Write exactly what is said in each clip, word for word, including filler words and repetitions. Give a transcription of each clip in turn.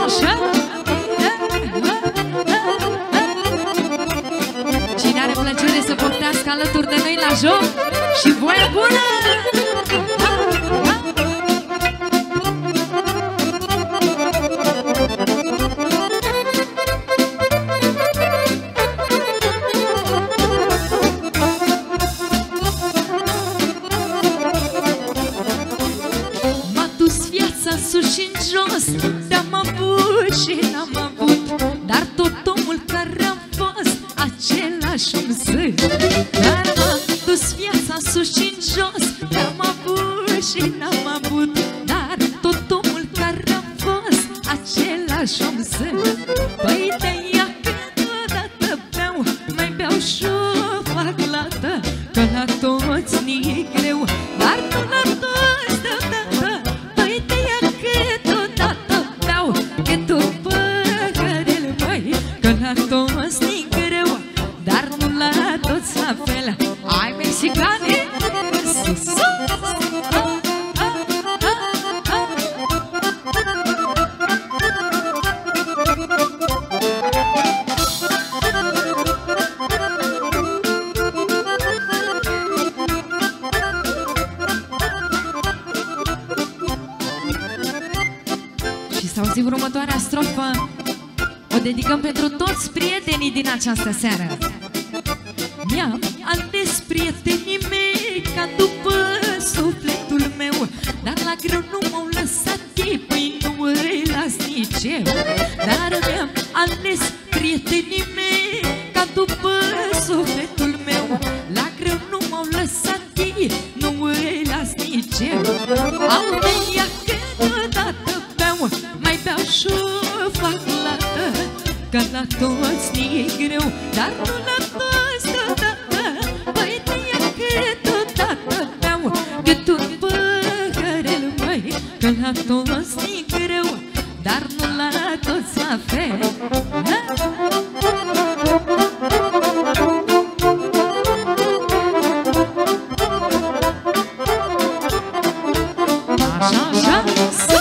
așa. Cine are plăcere să poftească alături de noi la joc și voie bună! M-a dus viața sus și-n jos, te-am avut și n-am avut, dar tot omul care am fost același om sunt. Dar m-a dus viața sus și-n jos, te-am avut și n-am avut, dar tot omul care am fost același om sunt. Păi de-aia câteodată beau, mai beau și-o fac lată, că la toți ni-e greu, dar nu la toți deodată. Păi de-aia câteodată beau, că tot păcărel, măi, că la toți ni-e greu, dar nu la toți la fel. Ai mexicani, sus, sus. Și să auzim următoarea strofă. O dedicăm pentru toți prietenii din această seară. Mi-am ales prietenii mei ca după sufletul meu, dar la greu nu m-au lăsat ei, păi nu îi las nici eu. Dar mi-am ales prietenii mei ca după sufletul meu, la greu nu m-au lăsat ei, nu îi las nici eu. Au de ea câteodată beau, mai beau și-o fac lată, că la toți ni-e greu, dar nu la toți deodată. Păi de-aia câteodată beau, cât un păcărel, măi, că la toți ni-e greu, dar nu la toți la fel. Așa, așa, sus.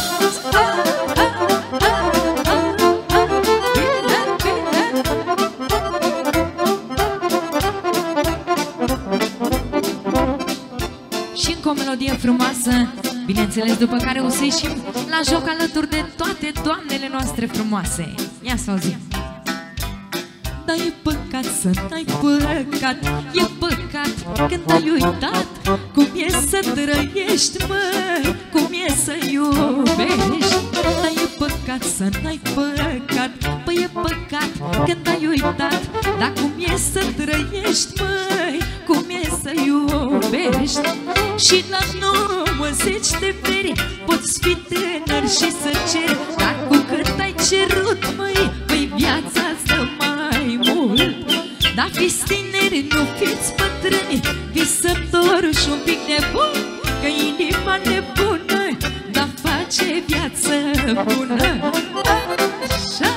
Și încă o melodie frumoasă, bineînțeles, după care o să ieșim la joc alături de toate doamnele noastre frumoase. Ia să auzim. Dar e păcat să n-ai păcat, e păcat când ai uitat cum e să trăiești, măi, cum e să iubești. Dar e păcat să n-ai păcat, păi e păcat când ai uitat, dar cum e să trăiești, măi, cum e să iubești. Și la nouăzeci de veri poți fi tânăr și să ceri, dar cu cât ai cerut, măi, păi viața-ți dă mai mult. Dar fiți tineri, nu fiți bătrâni, visători și un pic nebuni, că inima nebună dar face viață bună. Așa.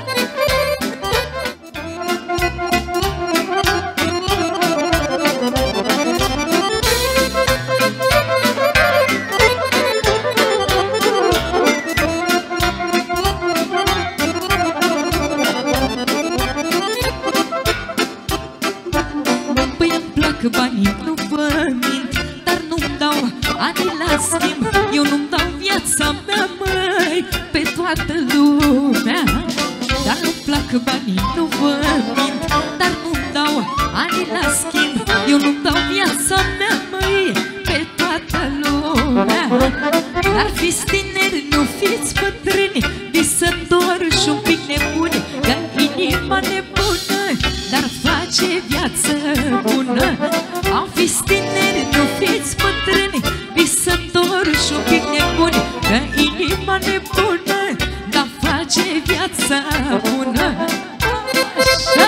Banii nu vă mint, dar nu-mi dau ani la schimb. Eu nu-mi dau viața mea, măi, pe toată lumea. Dar nu-mi plac banii, nu vă mint, dar nu-mi dau ani la schimb. Eu nu-mi dau viața mea, măi, pe toată lumea. Dar fiți tineri, nu fiți bătrâni, visători și un pic nebuni, că inima nebună dar face viață bună. Au fiți tineri, nu fiți bătrâni, visători și un pic nebuni, că inima nebună dar face viața bună. Așa.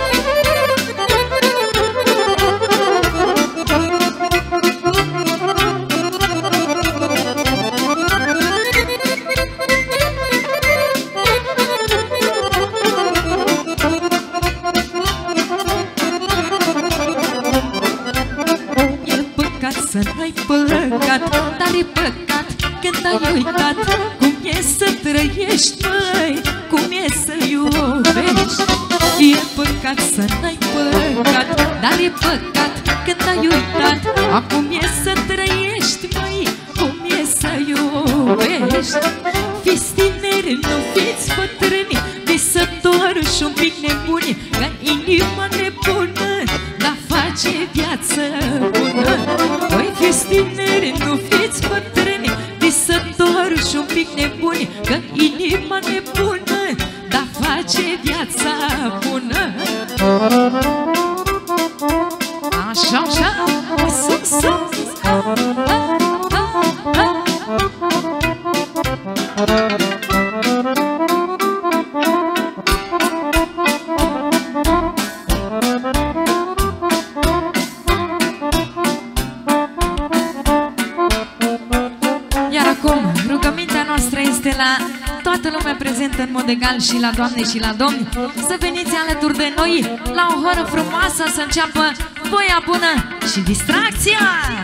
Să n-ai păcat, dar e păcat când ai uitat cum e să trăiești, măi, e păcat să n-ai păcat, dar e păcat când ai uitat. Acum e să trăiești, măi, cum e să iubești. Fiți tineri, nu fiți bătrâni, visători și un pic nebuni, că inima nebună da face viață bună. Voi fiți tineri, nu fiți bătrâni, visători și un pic nebuni, că inima nebună da face viața bună. Așa, așa, sus, sus, ah, ah, ah, ah. Iar acum, rugămintea noastră este la toată lumea prezentă în mod egal și la doamne și la domni, să veniți alături de noi la o horă frumoasă, să înceapă voia bună și distracția!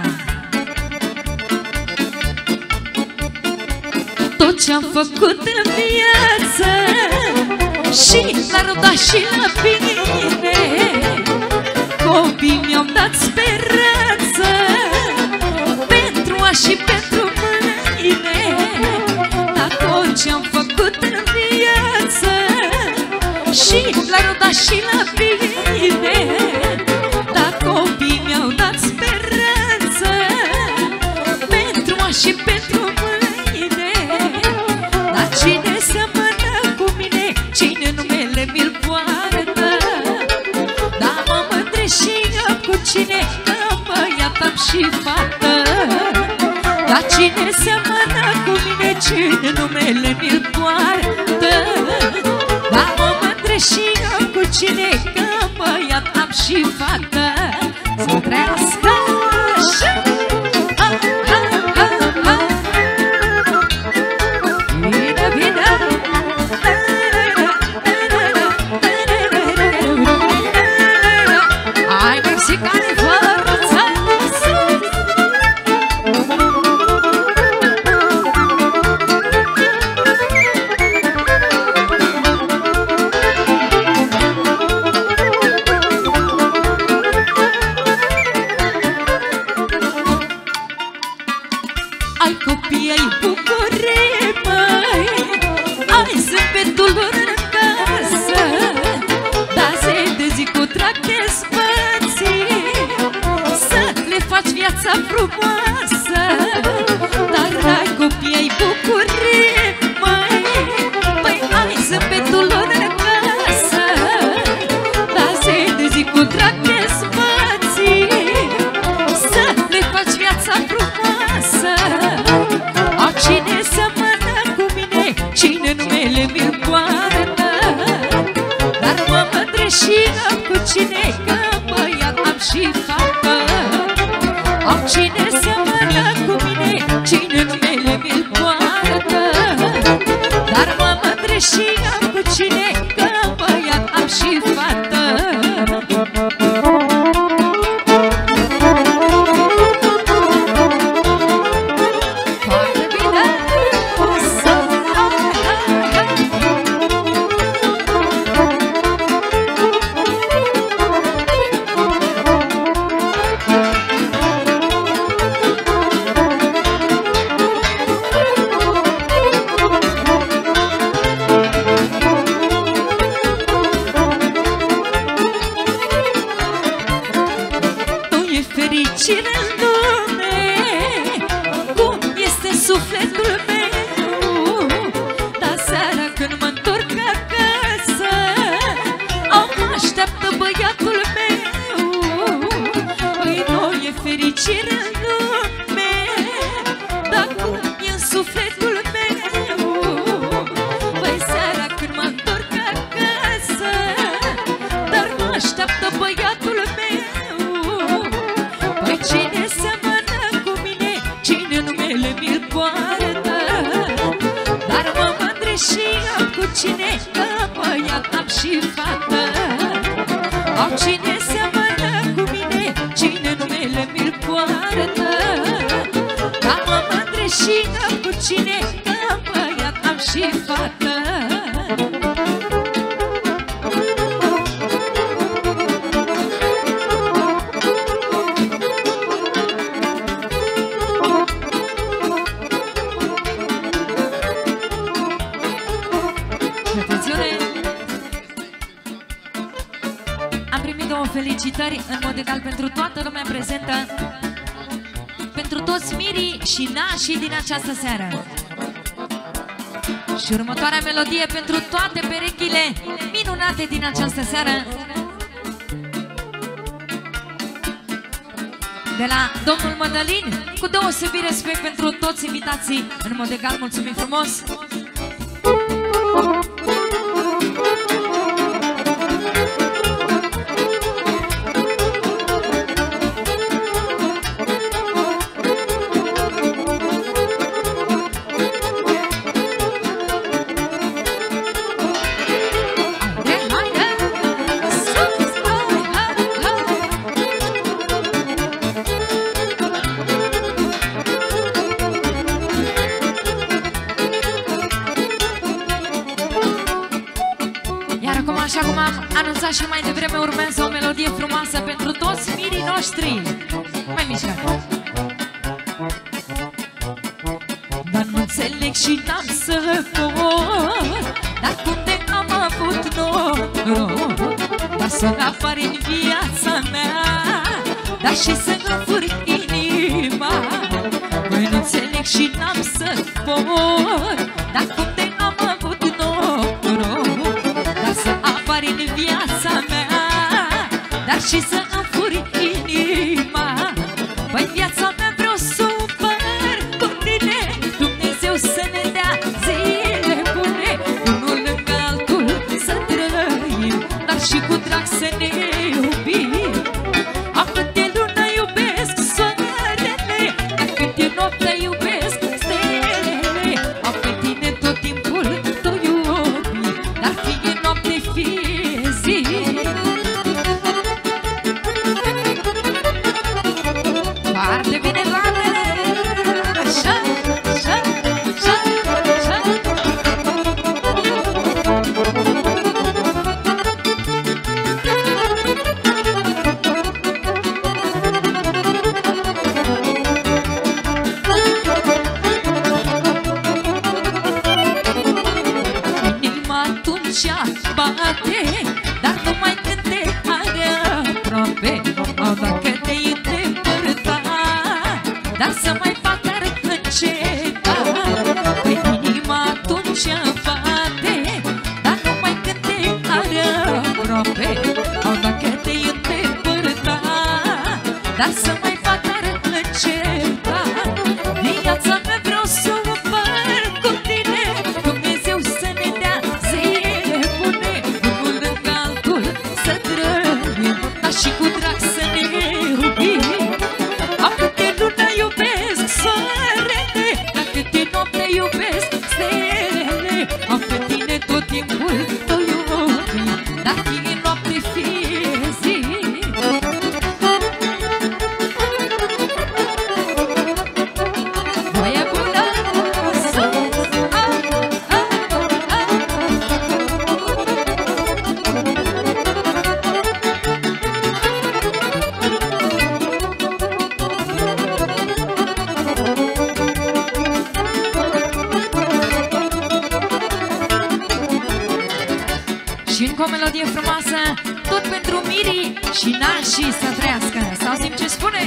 Tot ce-am făcut în viață și la ruda și la bine, copiii mi-au dat speranță pentru a și pentru mâine. Dar tot ce-am făcut în viață și la ruda și la bine, dar copiii mi-au dat speranță pentru a și pentru mâine. Dar cine seamănă cu mine, cine numele mi-l poartă, dar mă mândresc și eu cu cine, că băiat am și fată. Dar cine seamănă cu mine, cine numele mi-l poartă, dar mă mândresc și eu cu cine, că băiat am și fată. Să trăiască așa! Ah, ah, ah, ah. Bine, bine! Hai, mexicani, forță! Ai copii, ai bucurie, măi, ai zâmbetul lor în casă, dar zi de zi cu drag te spății, să le faci viața frumoasă. Dar ai copii, ai bucurie, măi, păi ai zâmbetul lor în casă, dar zi de zi cu drag te spății, să le faci viața frumoasă. Cine seamănă cu mine, cine numele mi-l poartă, dar mă mândresc și eu cu cine, că băiat am și fată. Au cine seamănă cu mine, cine numele mi-l poartă, dar mă mândresc și eu cu cine, că băiat am și fată. Fericire în lume, cum este sufletul meu, dar seara când mă întorc acasă, au mă așteaptă băiatul meu. Păi nu e fericire în lume, dar cum e în sufletul meu. Păi seara când mă întorc acasă, dar mă așteaptă băiatul meu. Păi cine seamănă cu mine, cine numele mi-l poartă, dar mă mândresc și eu cu cine, că băiat am și fată. Au cine seamănă cu mine, cine numele mi-l poartă, dar mă mândresc și eu cu cine, că băiat am și fată. două felicitări în mod egal pentru toată lumea prezentă, pentru toți mirii și nașii din această seară. Și următoarea melodie pentru toate perechile minunate din această seară, de la domnul Mădălin, cu deosebit respect pentru toți invitații. În mod egal, mulțumim frumos! Așa cum am anunțat și mai devreme, urmează o melodie frumoasă pentru toți mirii noștri. Mai mișcat. Dar nu înțeleg și n-am să pot, dar cum de am avut noroc, dar să apar în viața mea, dar și să înfurc inima. Băi, nu înțeleg și n-am să pot, dar cum de am avut noroc, să apar în viața mea, dar și să înfuri inima. Păi viața mea vreau să o împăr cu tine, Dumnezeu să ne dea zile bune, unul lângă altul să trăim, dar și cu drag să ne iubim. A câte lună iubesc soarele, a câte noapte iubesc stelele, a pe tine tot timpul te iubim, dar fie noapte, fie zi. Foarte bine, doamnele! Așa, așa, așa, așa. Inima atunci bate, dar numai când te are aproape. O, dacă te-ai îndepărtat, dar să mai fac ar înceta. Păi inima atunci bate, dar numai când te are aproape. O, dacă te-ai îndepărtat, dar să mai fac ar înceta. Viața mea vreau să o împăr cu tine, Dumnezeu să ne dea zile bune, unul lângă altul să trăim, dar și cu drag să ne iubim. A câte lună iubesc soarele, a câte noapte iubesc stelele, a pe tine tot timpul te iubim, dar fie noapte, fie zi. Voie bună, sus, a, a, a. Și încă o melodie frumoasă, tot pentru mirii și nașii să trăiască. Să auzim ce spune.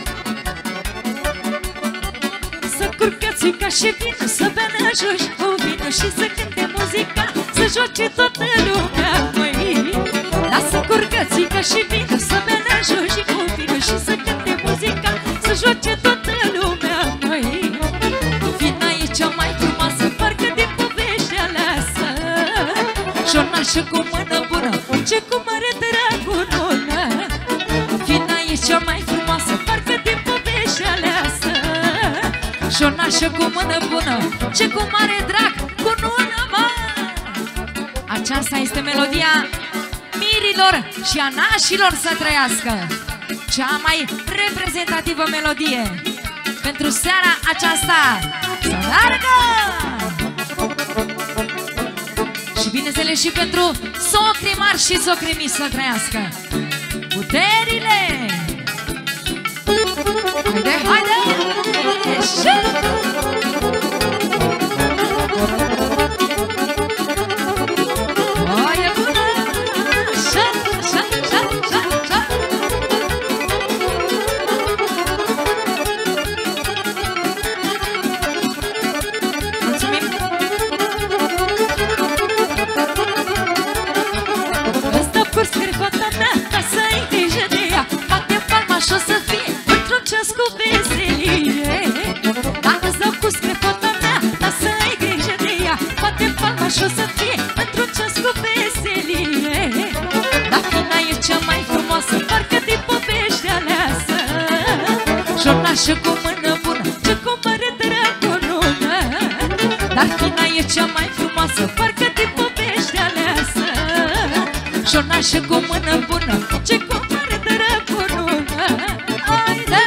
Să curcați ca și vinul, să bea joci cu vinul și să cânte muzica, să joace toată lumea, măi. Lasă curcați ca și vinul, să bea joci cu vinul și să cânte muzica, să joace toată lumea, măi. Vina e cea mai frumoasă, parcă din povești aleasă, și o nașă cu mână bună, ce cu mare dragulună. Vina e cea mai frumoasă, parcă din povești aleasă, și o nașă cu mână bună, ce cu mare drag cu nună, mă. Aceasta este melodia mirilor și a nașilor să trăiască, cea mai reprezentativă melodie pentru seara aceasta. Să meargă! Și bineînțeles și pentru socrii mari și socrii mici să trăiască. Puterile! Haide, haide! Și... O, e bună! Așa, așa, așa, așa, întrucească cu veselie. Dar fina e cea mai frumoasă, parcă din povești aleasă. Jornașă cu mână bună, ce cumpără dragulună. Dar fina e cea mai frumoasă, parcă din povești aleasă. Jornașă cu mână bună, ce cumpără dragulună. Ai, da,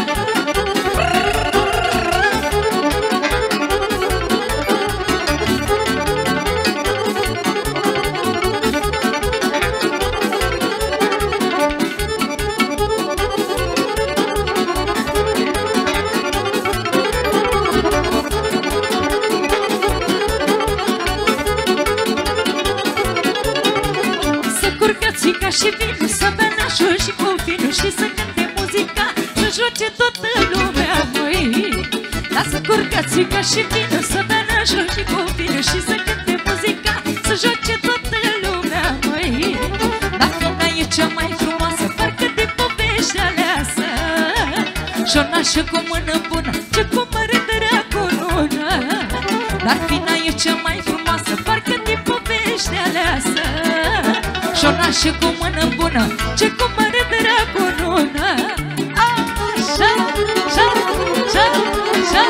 și vin să bea nașul și cu vinul și să cânte muzica, să joace toată lumea, măi. Lasă curcațica și vin să bea nașul și cu vinul și să cânte muzica, să joace toată lumea, măi. Dar fina e cea mai frumoasă, parcă din povești aleasă. Jornașă cu mână bună, ce cumpără dragulună. Dar fina e cea mai frumoasă, parcă din povești aleasă. Jornașă cu mână bună, ce cumpără dragulună. Așa, așa, așa, așa.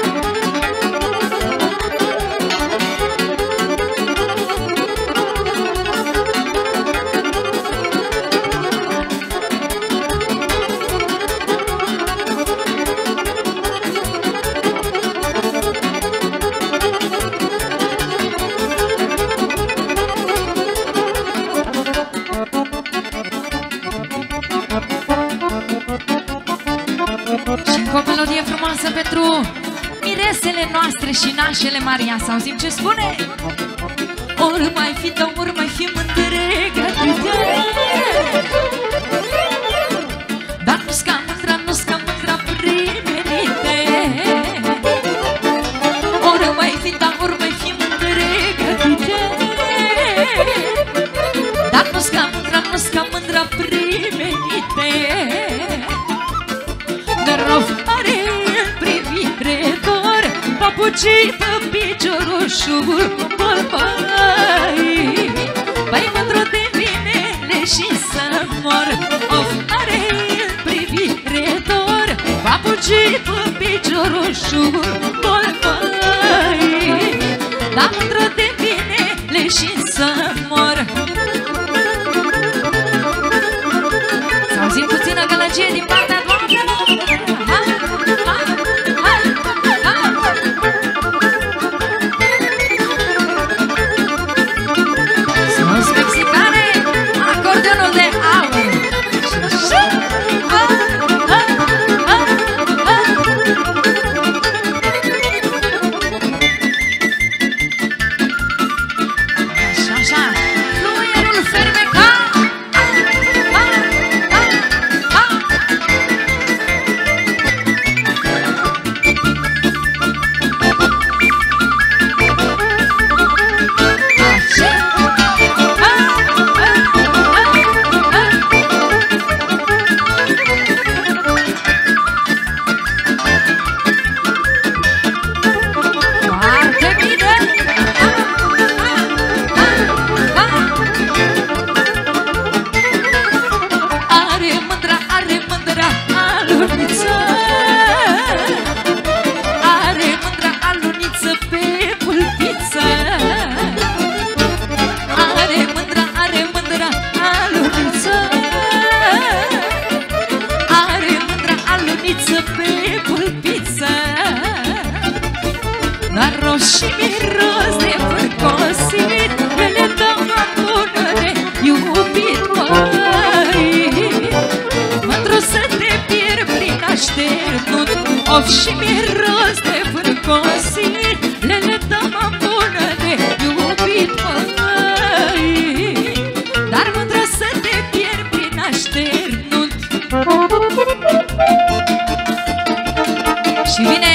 Pentru miresele noastre și nașele Maria. Să auzim ce spune. Ori mai fi, da, ori mai fi mândregă-te. Dar nu-s ca mândra, nu-s ca mândra primenite. Ori mai fi, da, ori mai fi mândregă-te. Dar nu-s ca mândra, nu-s ca mândra primenite. Dar of are papucii pe piciorul șubul băi. Păi mândru de vinele și să mor. Of, are privire dor, papucii pe piciorul șubul băi. Da, mândru de vinele și să mor. Să auzim puțină gălăgie din partea doamnelor. Și miros de fârcosit, le dau la bună de iubit, măi. Mândru să te pierd prin așternut. Of, și miros de fârcosit, le dau la bună de iubit, măi. Dar mândru să te pierd prin așternut. Și vine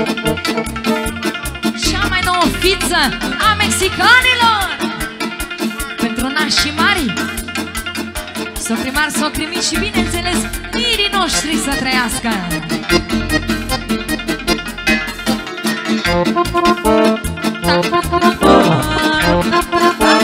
fiță a mexicanilor pentru nașii mari, socri mari, socri mici și bineînțeles mirii noștri să trăiască. Da, da, da, da, da.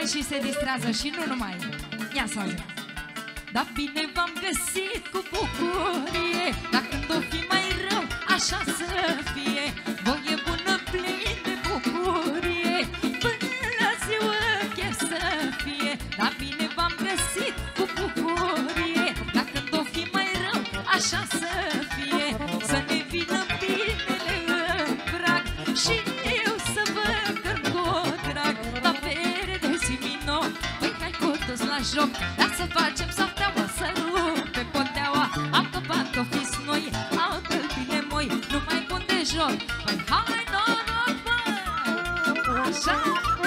și se distrează și nu numai. Ia să auzim. Dar bine v-am găsit cu bucurie, dar când o fi mai rău, așa să fie. Voie bună plin de bucurie, până la ziua chiar să fie. Dar bine v-am găsit cu bucurie, dar când o fi mai rău, așa să fie. Să ne vină binele în prag și eu să vă cânt cu drag. La bere de Simino, păi hai cu toți la joc, dar să facem safteaua, să rupe poteaua. Am căpat o fis noi, au tălpile moi, nu mai bun de joc. Păi hai noroc, bă! Așa!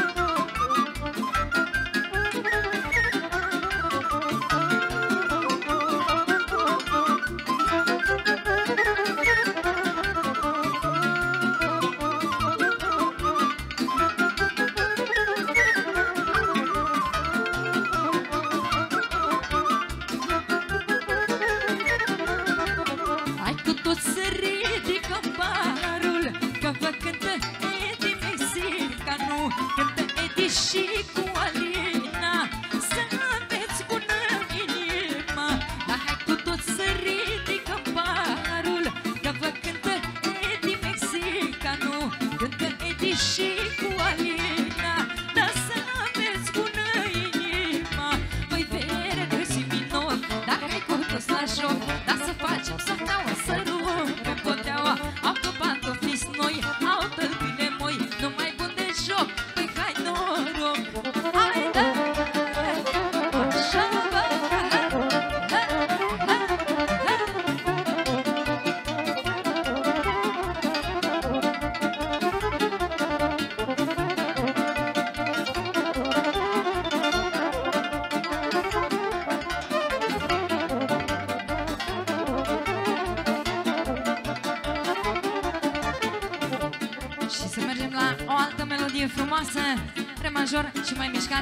Frumoasă, re major și mai mișcat.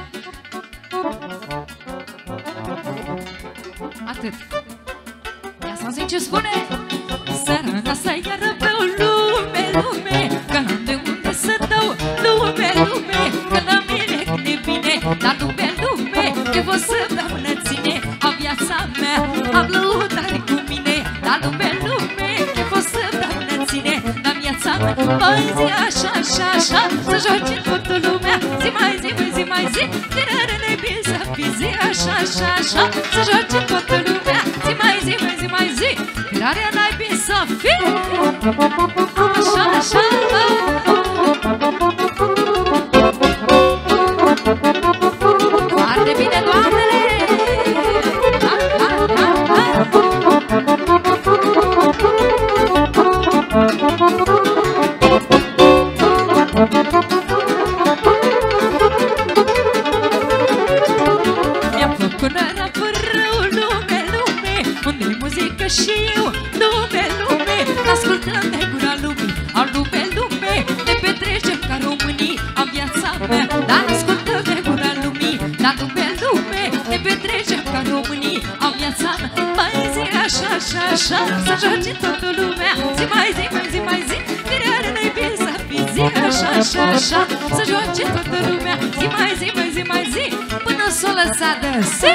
Atât. Ia să auzim ce spune. Seara asta iară pe o lume, lume, că n-am de unde să dau. Lume, lume, că la mine când e bine. Dar lume, lume, eu vă să dau înăține. A viața mea, am lăutare cu mine. Dar lume, lume, eu vă să dau înăține. Dar viața mea, mai zi așa, așa, așa, să joace toată lumea. Zi mai zi, mai zi, mai zi, tirare-ne bine să fii. Zi așa, așa, așa, să joace toată lumea. Zi mai zi, mai zi, mai zi, tirarea n-ai bine să fii. Așa, așa, foarte bine, doamnele. Ha, ha, ha, ha. Mi-am făcut năra fără lume, lume, unde-i muzică și eu, lume, lume, ascultăm de gura lumii, al lume, lume, ne petrecem ca românii, am viața mea, dar ascultăm de gura lumii, dar lume, lume, ne petrecem ca românii, am viața mea, mai zi așa, așa, așa, să joace toată lumea, zi mai zi, mai zi, mai zi, tirare-ne bine să fii. Zi așa, așa, așa, să joace toată lumea, zi mai zi, mai zi, mai zi, până s-o lăsa de zi.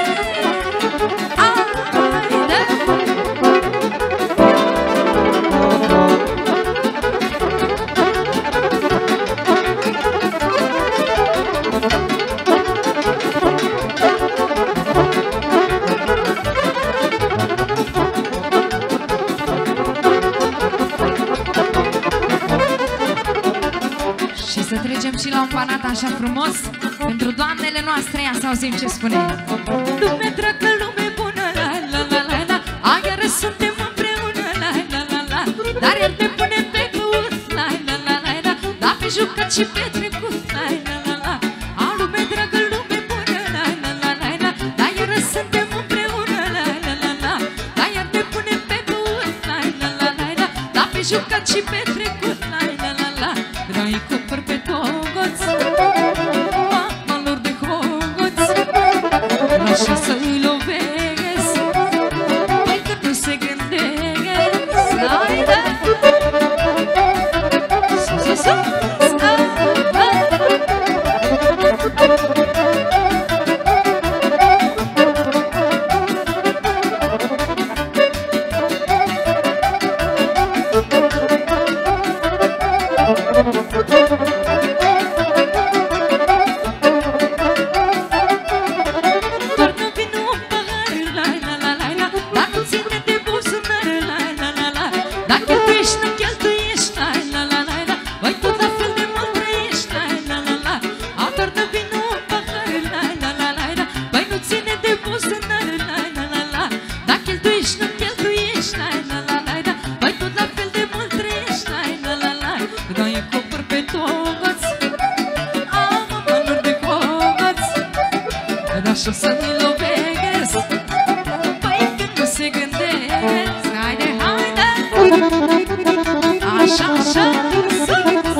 Să trecem și la un panat așa frumos pentru doamnele noastre. Ia să auzim ce spune. Lume dragă, lume bună, la la la la la, a, iară suntem împreună, la la la la, dar iar ne punem pe gât, la la la la la, dar pe jucat și pe trecut, la la la la. A, lume dragă, lume bună, la la la la la, dar iară suntem împreună, la la la la, dar iar ne punem pe gât, la la la la la, dar pe jucat și pe trecut, la la la la. Drai cumpăr pe togoți, mamalor de hogoți, așa să-i lovesc, pe cât nu se gândesc. Hai, da! Sus, sus, sus! așa să nu lovesc. Păi când nu se gândesc, haide, haide. Așa, așa, sus.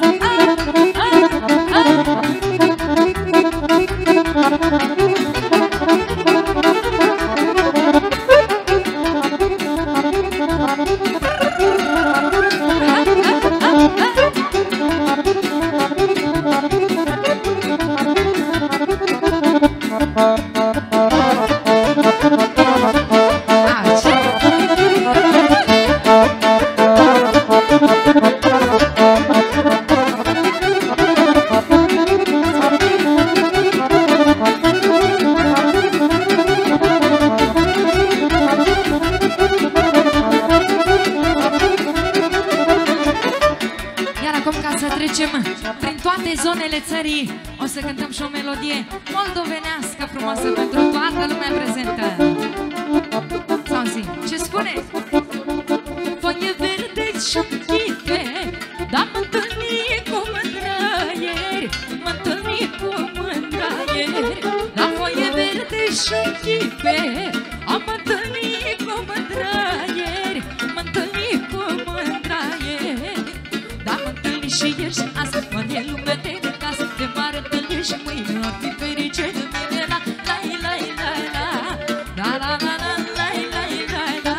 Prin toate zonele țării o să cântăm și o melodie moldovenească frumoasă pentru toată lumea prezentă. Sau zi, ce spune? Foaie verde și-mi chite, dar mă întâlni cu mândrăieri, mă întâlni cu mândrăieri. La foaie verde și-mi chite, am întâlnit cu mândrăieri, mă întâlni cu mândrăieri. Dar mă întâlni și ieri și astăzi, mă-ne lumea de casă, te m-ar întâlni și mâine ar fi ferice de mine. La, la, la, la, la, la, la, la, la, la, la, la, la,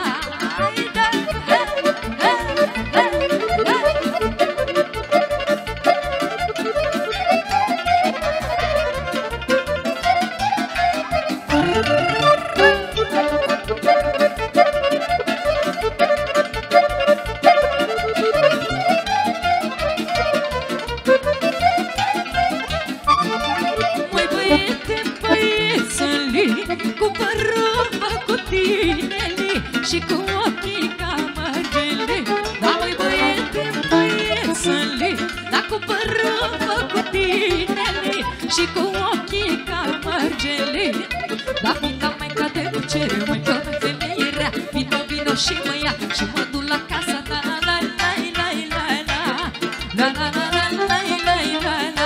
cu părul făcut tinele și cu ochii ca mărgele. Da, măi băiete, băiețele, da, cu părul făcut tinele și cu ochii ca mărgele. Da, fiindcă mai cade cu cere, măi că mă femeie rea, vino, vino și mă ia și mă duc la casa ta. La, la, la, la, la, la, la, la, la, la, la, la, la, la.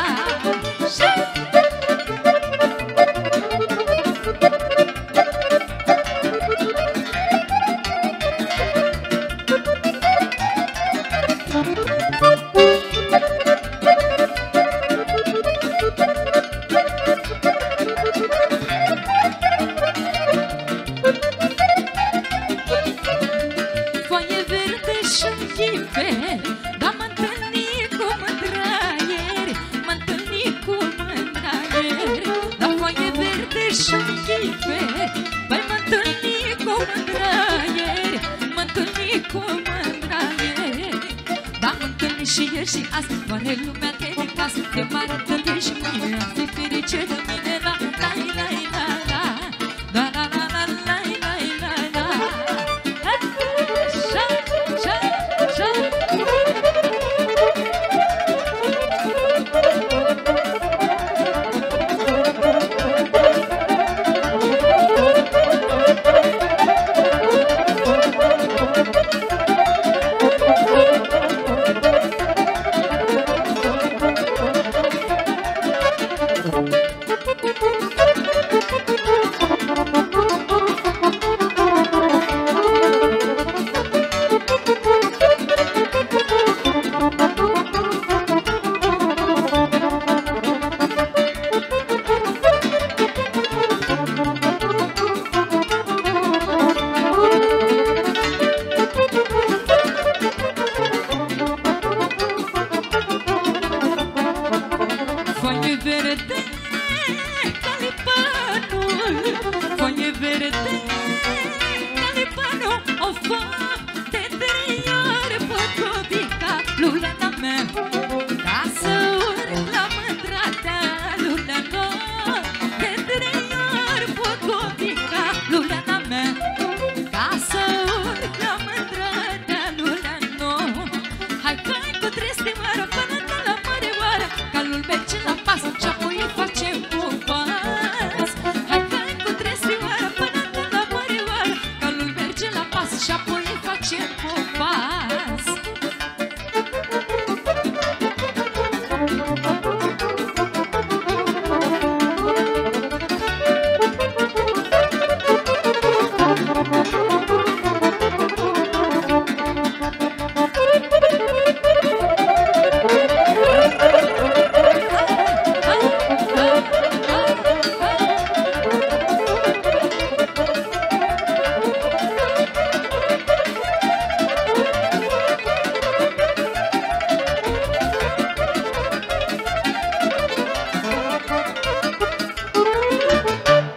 Foaie verde și-mi chipe, dar mă întâlni cu mândrăieri, mă întâlni cu mândrăieri. La foaie verde și-mi chipe, băi, mă întâlni cu mândrăieri, mă întâlni cu mândrăieri. Dar mă întâlni și ieri și astăzi, oare lumea te de casă, te m-ar întâlni și mâine ar fi ferice de mine. La, la, la, la, la, la, la, la, la, la, la, la, la. Foaie verde, calipanul, foaie verde, calipanul, o fapte trăiare păcodica, lulena mea, ca să urc la mândratea, lulena, de trăiare păcodica, lulena mea, ca să urc la mândratea, lulena. Hai că-i cu trestimără până de la mare oară, calul merge la pas și apoi îl facem cu pas. Hai că-i cu trestimără până de la mare oară, calul merge la pas și apoi